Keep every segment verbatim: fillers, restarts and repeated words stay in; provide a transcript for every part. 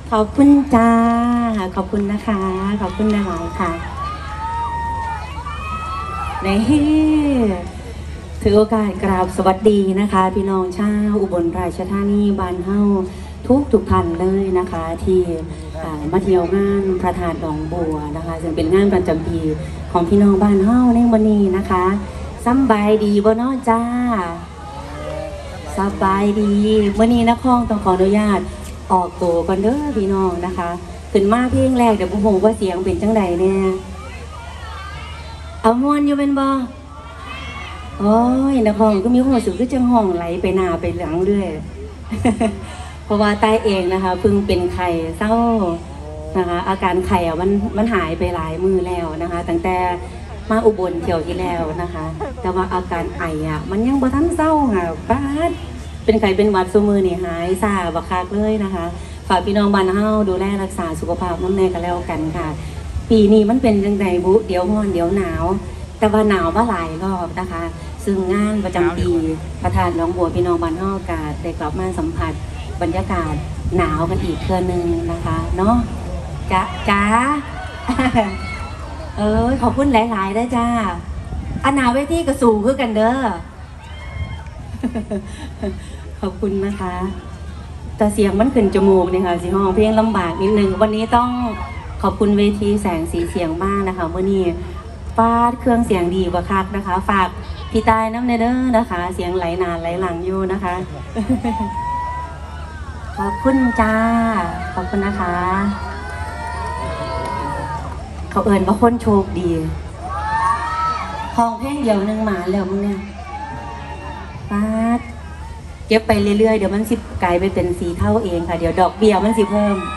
ขอบคุณจ้าขอบคุณนะคะขอบคุณหลายๆค่ะในถือโอกาสกราบสวัสดีนะคะพี่น้องชาวอุบลราชธานีบ้านเฮาทุกทุกท่านเลยนะคะที่มาเที่ยวงานพระธาตุหนองบัวนะคะซึ่งเป็นงานประจำปีของพี่น้องบ้านเฮาในวันนี้นะคะสบายดีบ่เนาะจ้าสบายดีวันนี้นักร้องต้องขออนุญาตออกตัวก่อนเด้อพี่น้องนะคะขึ้นมาเพลงแรกเดี๋ยวผมบอกว่าเสียงเป็นจังใดเนี่ยเอามวนอยู่เป็นบ่โอ้ยนักร้องก็มีความรู้สึกคือจังห้องไหลไปหน้าไปหลังเรื่อยเพราะว่าใต้เองนะคะเพิ่งเป็นไข้เศร้านะคะอาการไข้อ่ะมันมันหายไปหลายมือแล้วนะคะตั้งแต่มาอุบลเที่ยวที่แล้วนะคะแต่ว่าอาการไออ่ะมันยังบ่ทันเศร้าค่ะป้าดเป็นไข้เป็นหวัดซุมือนี่หายซาบักคักเลยนะคะฝากพี่น้องบ้านเฮาดูแลรักษาสุขภาพน้ำแน่กันแล้วกันค่ะปีนี้มันเป็นจังไดบุเดี๋ยวร้อนเดี๋ยวหนาวแต่ว่าหนาวมาหลายรอบนะคะซึ่งงานประจำปีพระธาตุหนองบัวพี่น้องบ้านเฮากาได้กลับมาสัมผัสบรรยากาศหนาวกันอีกเทื่อนึงนะคะเนาะจ้าจ้าเออขอบคุณหลายๆนะจ้าอันหนาวเวทีกระสูงคือกันเด้อขอบคุณนะคะแต่เสียงมันขึ้นจมูกเนี่ยค่ะสิห้องเพลงลำบากนิดนึงวันนี้ต้องขอบคุณเวทีแสงสีเสียงมากนะคะเมื่อนี้ฟาดเครื่องเสียงดีกว่าคักนะคะฝากพี่ตายน้ำเนเดอร์นะคะเสียงไหลนานไหลหลังอยู่นะคะขอบคุณจ้าขอบคุณนะคะเขาเอิญว่าคนโชคดีห้องเพลงเดียวนึงมาแล้วมึงเนี่ยฟาดเก็บไปเรื่อยๆเดี๋ยวมันสิกลายไปเป็นสีเท่าเองค่ะเดี๋ยวดอกเบี้ยมันสิเพิ่ม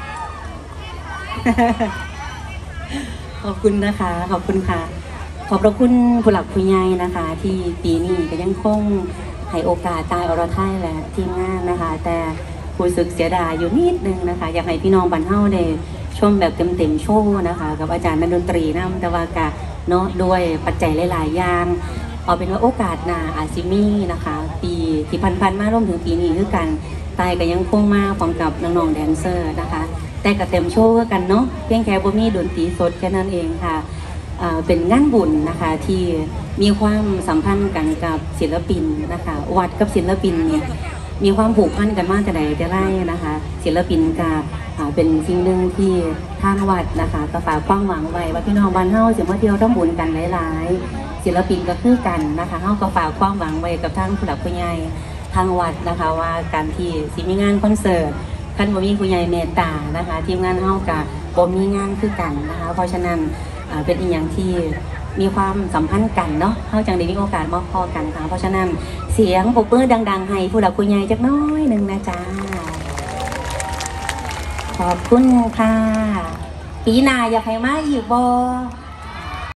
ขอบคุณนะคะขอบคุณค่ะขอบพระคุณผู้หลักผู้ใหญ่นะคะที่ปีนี้ก็ยังคงให้โอกาสตายอรไทยและทีมงานนะคะแต่ผู้สึกเสียดายอยู่นิดนึงนะคะอยากให้พี่น้องบ้านเฮาได้ชมแบบเต็มๆโชว์นะคะกับอาจารย์นักดนตรีนำแต่ว่ากะเนาะด้วยปัจจัยหลายๆอย่างเอาเป็นว่าโอกาสหน้าอาซิมี่นะคะปีที่พันๆมาร่วมถึงปีนี้คือกันตายก็ยังคงมาพร้อมกับน้องๆแดนเซอร์นะคะแต่ก็เต็มโชว์กันเนาะเพียงแค่บ่มีดนตรีสดแค่นั้นเองค่ะเป็นงานบุญนะคะที่มีความสัมพันธ์กันกับศิลปินนะคะวัดกับศิลปินเนี่ยมีความผูกพันกันมากกันไหนจะไล่นะคะศิลปินก็เป็นสิ่งหนึ่งที่ทางวัดนะคะก็ฝากความหวังไว้ว่าพี่น้องบ้านเฮาสิมาเที่ยวทำบุญกันหลายๆศิลปินก็คือกันนะคะเฮาก็ฝากความหวังไว้กับทางผู้หลักผู้ใหญ่ทางวัดนะคะว่าการที่สิมีงานคอนเสิร์ตคันบ่มีผู้ใหญ่เมตตานะคะทีมงานเฮากับบ่มีงานคือกันนะคะเพราะฉะนั้นเป็นอีกอย่างที่มีความสัมพันธ์กันเนาะเฮาจังได้มีโอกาสมาพอกันค่ะเพราะฉะนั้นเสียงปรบมือดังๆให้ผู้หลักผู้ใหญ่จักน้อยหนึ่งนะจ๊ะขอบคุณค่ะปีหน้าอยากให้มาอีกบ่